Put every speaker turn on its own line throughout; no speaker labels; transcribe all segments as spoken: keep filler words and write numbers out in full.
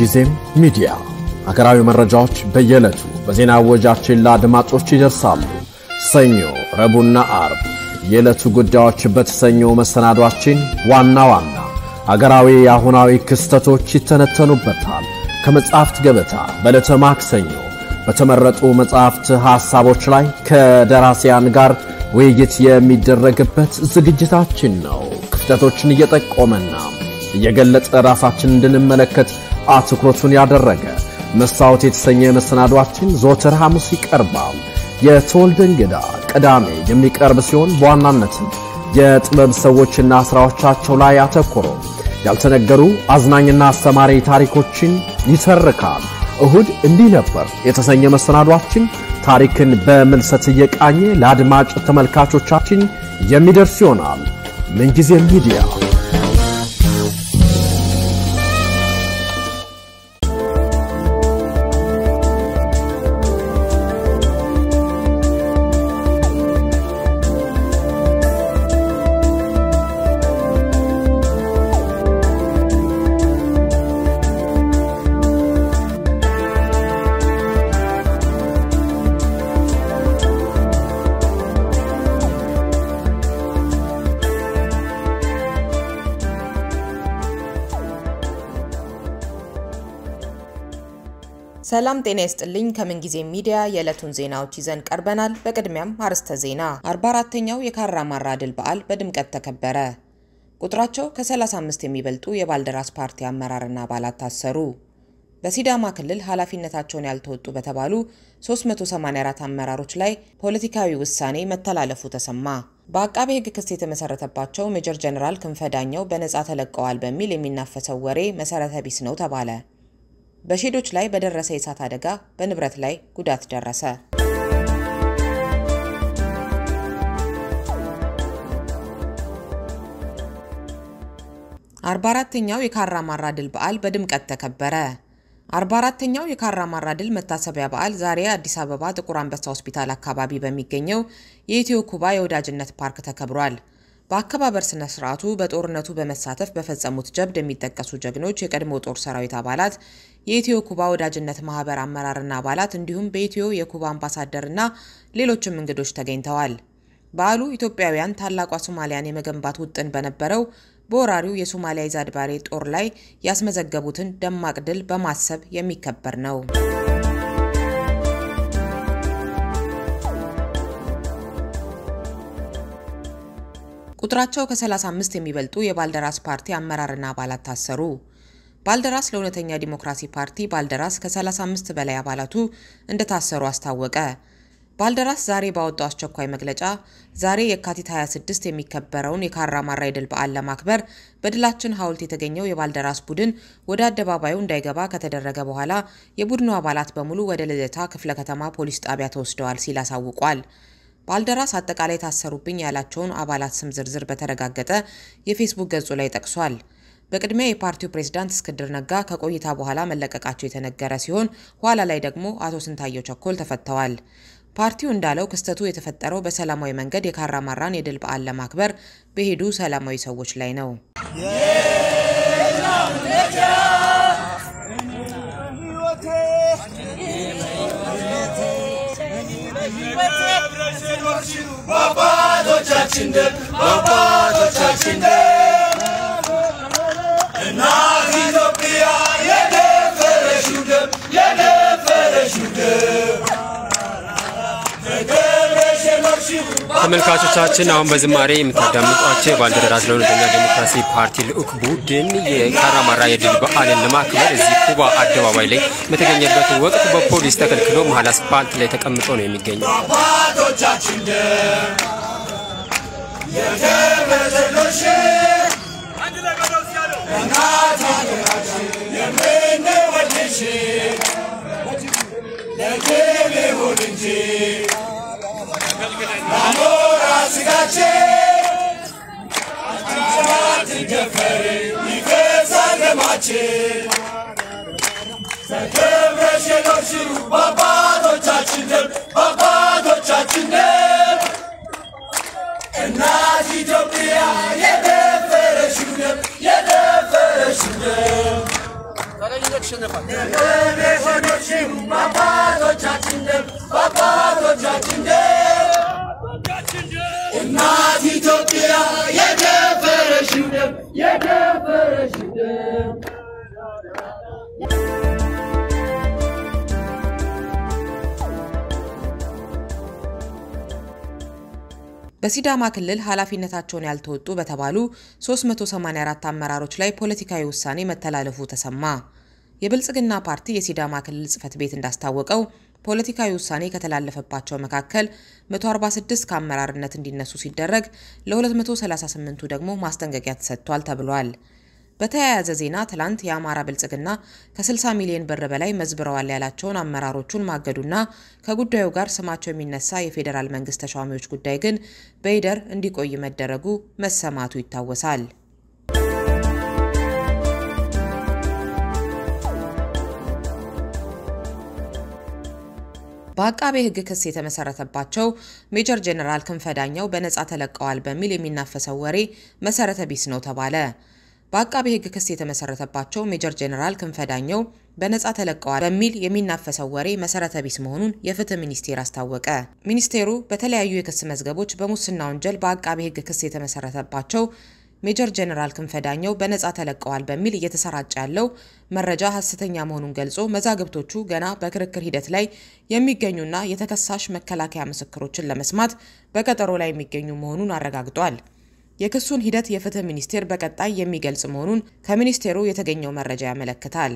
ምንጊዜም ሚዲያ ሀገራዊ መረጃዎች በየዕለቱ በዜና ወጃችን ለአድማጮች ይደርሳሉ። ሰኞ፣ ረቡዕና ዓርብ የዕለቱ ጉዳዮች በተሰኘው መሰናዷችን ዋና ዋና ሀገራዊ ያሁናዊ ክስተቶች ይተነተኑበታል። ከመጽሐፍት ገበታ በዕለተ ማክሰኞ በተመረጡ መጽሐፍት ሐሳቦች ላይ ከደራሲያን ጋር ውይይት የሚደረግበት ዝግጅታችን ነው። ክስተቶችን እየጠቆመና እየገለጸ ራሳችንን እንድንመለከት አትኩሮቱን ያደረገ መስታወት የተሰኘ መሰናዷችን ዘወትር ሐሙስ ይቀርባል። የተወልደ እንግዳ ቅዳሜ የሚቀርብ ሲሆን በዋናነትም የጥበብ ሰዎችና ስራዎቻቸው ላይ አተኩሮ ያልተነገሩ አዝናኝና አስተማሪ ታሪኮችን ይተርካል። እሁድ እንዲህ ነበር የተሰኘ መሰናዷችን ታሪክን በምልሰት እየቃኘ ለአድማጭ ተመልካቾቻችን የሚደርስ ይሆናል። ምንጊዜም ሚዲያ
ሰላም ጤና ይስጥልኝ ከምንጊዜም ሚዲያ የዕለቱን ዜናዎች ይዘን ቀርበናል። በቅድሚያም አርዕስተ ዜና። አርባ አራተኛው የካራማራ ድል በዓል በድምቀት ተከበረ። ቁጥራቸው ከ35 የሚበልጡ የባልደራስ ፓርቲ አመራርና አባላት ታሰሩ። በሲዳማ ክልል ኃላፊነታቸውን ያልተወጡ በተባሉ ሶስት መቶ ሰማንያ አራት አመራሮች ላይ ፖለቲካዊ ውሳኔ መተላለፉ ተሰማ። በአቃቤ ሕግ ክስ የተመሰረተባቸው ሜጀር ጀነራል ክንፈዳኛው በነጻ ተለቀዋል በሚል የሚናፈሰው ወሬ መሰረተ ቢስ ነው ተባለ። በሼዶች ላይ በደረሰ የእሳት አደጋ በንብረት ላይ ጉዳት ደረሰ። አርባ አራተኛው የካራማራ ድል በዓል በድምቀት ተከበረ። አርባ አራተኛው የካራማራ ድል መታሰቢያ በዓል ዛሬ አዲስ አበባ ጥቁር አንበሳ ሆስፒታል አካባቢ በሚገኘው የኢትዮ ኩባ የወዳጅነት ፓርክ ተከብሯል። በአከባበር ስነ ስርዓቱ በጦርነቱ በመሳተፍ በፈጸሙት ጀብድ የሚጠቀሱ ጀግኖች የቀድሞ ጦር ሰራዊት አባላት፣ የኢትዮ ኩባ ወዳጅነት ማህበር አመራርና አባላት እንዲሁም በኢትዮ የኩባ አምባሳደርና ሌሎችም እንግዶች ተገኝተዋል። በዓሉ ኢትዮጵያውያን ታላቋ ሶማሊያን የመገንባት ውጥን በነበረው በወራሪው የሶማሊያ ኢዛድባሬ ጦር ላይ ያስመዘገቡትን ደማቅ ድል በማሰብ የሚከበር ነው። ቁጥራቸው ከ35 የሚበልጡ የባልደራስ ፓርቲ አመራርና አባላት ታሰሩ። ባልደራስ ለእውነተኛ ዲሞክራሲ ፓርቲ ባልደራስ ከ35 በላይ አባላቱ እንደታሰሩ አስታወቀ። ባልደራስ ዛሬ ባወጣው አስቸኳይ መግለጫ ዛሬ የካቲት ሃያ ስድስት የሚከበረውን የካራማራ ድል በዓል ለማክበር በድላችን ሐውልት የተገኘው የባልደራስ ቡድን ወደ አደባባዩ እንዳይገባ ከተደረገ በኋላ የቡድኑ አባላት በሙሉ ወደ ልደታ ክፍለ ከተማ ፖሊስ ጣቢያ ተወስደዋል ሲል አሳውቋል። ባልደራስ አጠቃላይ ታሰሩብኝ ያላቸውን አባላት ስም ዝርዝር በተረጋገጠ የፌስቡክ ገጹ ላይ ጠቅሷል። በቅድሚያ የፓርቲው ፕሬዝዳንት እስክንድር ነጋ ከቆይታ በኋላ መለቀቃቸው የተነገረ ሲሆን ኋላ ላይ ደግሞ አቶ ስንታየው ቸኮል ተፈተዋል። ፓርቲው እንዳለው ክስተቱ የተፈጠረው በሰላማዊ መንገድ የካራማራን የድል በዓል ለማክበር በሄዱ ሰላማዊ ሰዎች ላይ ነው።
ባባቶቻችን ደም ባባቶቻችን ደም እናት ኢትዮጵያ የደፈረሽው ደም የደፈረሽው ደም
ተመልካቾቻችን አሁን በዝማሬ የምታዳምጧቸው ባልደራስ ለእውነተኛ ዲሞክራሲ ፓርቲ ልዑክ ቡድን የካራማራ የድል በዓልን ለማክበር እዚህ ኩባ አደባባይ ላይ በተገኘበት ወቅት በፖሊስ ተከልክሎ መሃል አስፋልት ላይ ተቀምጦ ነው የሚገኘው።
ባባቶቻችን ደም የደፈረሽ እናት ሀገራችን የምንወድሽ ለክብር ይሁን እንጂ ናሞራ ስጋችን አንቺን ደፈር ይፈሳል ደማችን ተከብረሽ የኖርሽው በአባቶቻችን ደም በአባቶቻችን ደም እናት ኢትዮጵያ የደፈረሽው ደም የደፈረሽው ደም ያሸነፋል ለሬቮሉሽን ባባቶቻችን ደም ባባቶቻችን ደም እናት ኢትዮጵያ የደፈረሽው ደም የደፈረሽው ደም
በሲዳማ ክልል ኃላፊነታቸውን ያልተወጡ በተባሉ ሶስት መቶ ሰማንያ አራት አመራሮች ላይ ፖለቲካዊ ውሳኔ መተላለፉ ተሰማ። የብልጽግና ፓርቲ የሲዳማ ክልል ጽፈት ቤት እንዳስታወቀው ፖለቲካዊ ውሳኔ ከተላለፈባቸው መካከል መቶ አርባ ስድስት ከአመራርነት እንዲነሱ ሲደረግ ለ238ቱ ደግሞ ማስጠንቀቂያ ተሰጥቷል ተብሏል። በተያያዘ ዜና ትላንት የአማራ ብልጽግና ከ60 ሚሊዮን ብር በላይ መዝብረዋል ያላቸውን አመራሮቹን ማገዱና ከጉዳዩ ጋር ስማቸው የሚነሳ የፌደራል መንግስት ተሿሚዎች ጉዳይ ግን በይደር እንዲቆይ መደረጉ መሰማቱ ይታወሳል። በአቃቤ ሕግ ክስ የተመሰረተባቸው ሜጀር ጀነራል ክንፈዳኛው በነጻ ተለቀዋል በሚል የሚናፈሰው ወሬ መሰረተ ቢስ ነው ተባለ። በአቃቤ ሕግ ክስ የተመሰረተባቸው ሜጀር ጀነራል ክንፈዳኛው በነጻ ተለቀዋል በሚል የሚናፈሰው ወሬ መሰረተ ቢስ መሆኑን የፍትህ ሚኒስቴር አስታወቀ። ሚኒስቴሩ በተለያዩ የክስ መዝገቦች በሙስና ወንጀል በአቃቤ ሕግ ክስ የተመሰረተባቸው ሜጀር ጀነራል ክንፈዳኛው በነጻ ተለቀዋል በሚል እየተሰራጨ ያለው መረጃ ሐሰተኛ መሆኑን ገልጾ መዛግብቶቹ ገና በክርክር ሂደት ላይ የሚገኙና የተከሳሽ መከላከያ ምስክሮችን ለመስማት በቀጠሮ ላይ የሚገኙ መሆኑን አረጋግጧል። የክሱን ሂደት የፍትህ ሚኒስቴር በቀጣይ የሚገልጽ መሆኑን ከሚኒስቴሩ የተገኘው መረጃ ያመለክታል።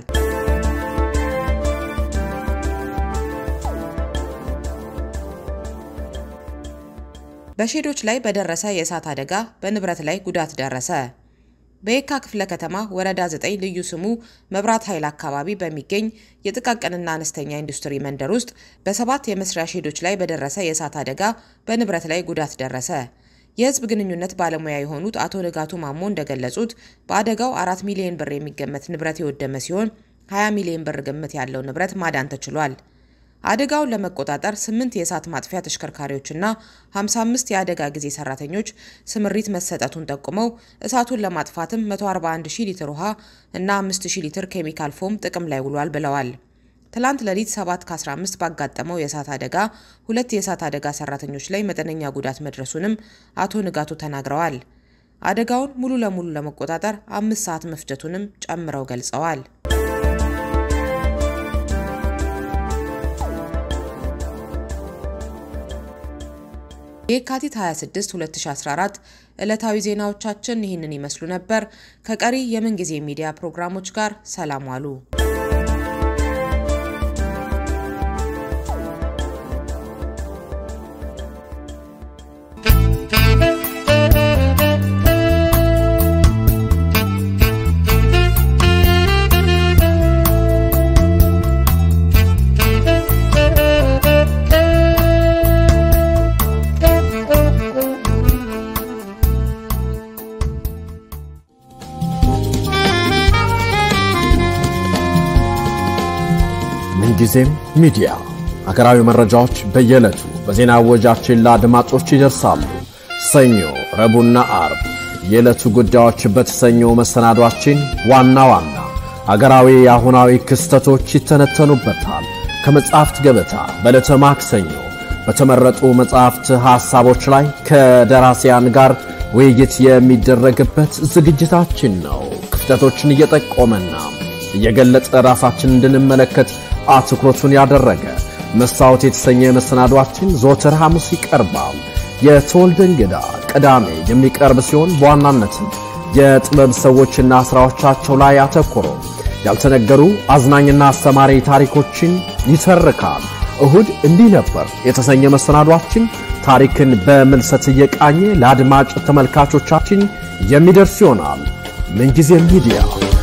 በሼዶች ላይ በደረሰ የእሳት አደጋ በንብረት ላይ ጉዳት ደረሰ። በየካ ክፍለ ከተማ ወረዳ ዘጠኝ ልዩ ስሙ መብራት ኃይል አካባቢ በሚገኝ የጥቃቅንና አነስተኛ ኢንዱስትሪ መንደር ውስጥ በሰባት የመስሪያ ሼዶች ላይ በደረሰ የእሳት አደጋ በንብረት ላይ ጉዳት ደረሰ። የህዝብ ግንኙነት ባለሙያ የሆኑት አቶ ንጋቱ ማሞ እንደገለጹት በአደጋው አራት ሚሊዮን ብር የሚገመት ንብረት የወደመ ሲሆን ሃያ ሚሊዮን ብር ግምት ያለው ንብረት ማዳን ተችሏል። አደጋውን ለመቆጣጠር ስምንት የእሳት ማጥፊያ ተሽከርካሪዎችና ሃምሳ አምስት የአደጋ ጊዜ ሰራተኞች ስምሪት መሰጠቱን ጠቁመው እሳቱን ለማጥፋትም መቶ አርባ አንድ ሺህ ሊትር ውሃ እና አምስት ሺህ ሊትር ኬሚካል ፎም ጥቅም ላይ ውሏል ብለዋል። ትላንት ለሊት ሰባት ከአስራ አምስት ባጋጠመው የእሳት አደጋ ሁለት የእሳት አደጋ ሰራተኞች ላይ መጠነኛ ጉዳት መድረሱንም አቶ ንጋቱ ተናግረዋል። አደጋውን ሙሉ ለሙሉ ለመቆጣጠር አምስት ሰዓት መፍጀቱንም ጨምረው ገልጸዋል። የካቲት ሃያ ስድስት ሁለት ሺህ አስራ አራት ዕለታዊ ዜናዎቻችን ይህንን ይመስሉ ነበር። ከቀሪ የምንጊዜ ሚዲያ ፕሮግራሞች ጋር ሰላም ዋሉ።
ጊዜም ሚዲያ አገራዊ መረጃዎች በየዕለቱ በዜና ወጃችን ለአድማጮች ይደርሳሉ። ሰኞ፣ ረቡዕና አርብ የዕለቱ ጉዳዮች በተሰኘው መሰናዷችን ዋና ዋና አገራዊ አሁናዊ ክስተቶች ይተነተኑበታል። ከመጽሐፍት ገበታ በዕለተ ማክሰኞ በተመረጡ መጽሐፍት ሐሳቦች ላይ ከደራሲያን ጋር ውይይት የሚደረግበት ዝግጅታችን ነው። ክስተቶችን እየጠቆመና እየገለጸ ራሳችን እንድንመለከት አትኩሮቱን ያደረገ መስታወት የተሰኘ መሰናዷችን ዘወትር ሐሙስ ይቀርባል። የተወልደ እንግዳ ቅዳሜ የሚቀርብ ሲሆን በዋናነትም የጥበብ ሰዎችና ስራዎቻቸው ላይ አተኩሮ ያልተነገሩ አዝናኝና አስተማሪ ታሪኮችን ይተርካል። እሁድ እንዲህ ነበር የተሰኘ መሰናዷችን ታሪክን በምልሰት እየቃኘ ለአድማጭ ተመልካቾቻችን የሚደርስ ይሆናል። ምንጊዜም ሚዲያ